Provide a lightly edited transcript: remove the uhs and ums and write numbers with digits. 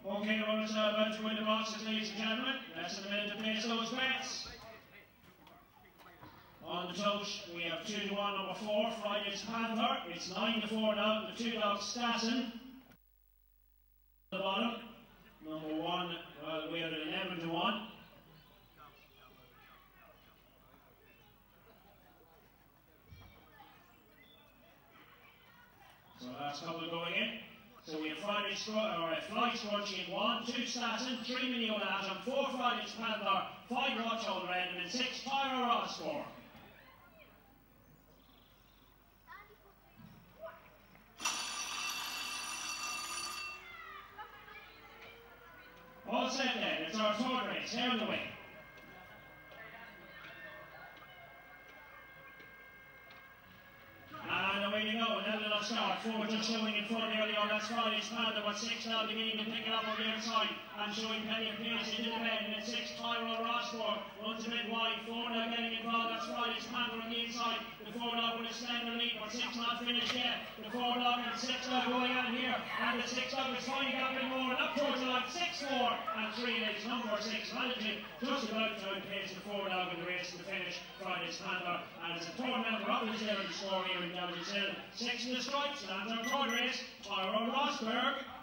Okay, runners now about to win the boxes, ladies and gentlemen. Less than a minute to place those bets. On the touch, we have 2 to 1, number 4, Friday's Panther. It's 9 to 4 now, the 2 dog Stassen. The bottom, number 1, well, we're at 11 to 1. So last couple going in. So we have Fly Scrunchie in 1, 2 Stassen, 3 Mignona Atom, 4 Friday's Panther, 5 Rothschild Random, and 6 Tyro Rossmore. All set then, it's our third race, here on the way. And away you go, another little start, 4 just showing in front early on, that's Friday's Panther, but 6 now beginning to pick it up on the inside, and showing plenty of pace into the bend, and then 6 Tyro Rossmore, runs a bit wide, 4 now getting involved, that's Friday's Panther on the inside, the 4 dog with a slender lead, but 6 not finished yet, the 4 dog and 6 now going on here, and the 6 dog is finding out a bit more, and up towards the line, 6-4, and 3 is number 6, managing just about to outpace the 4 dog in the race to the finish, Friday's Panther, and it's a third member of the 0 to score here in Galway. 6 in the stripes, and our third race, Tyro Rosberg.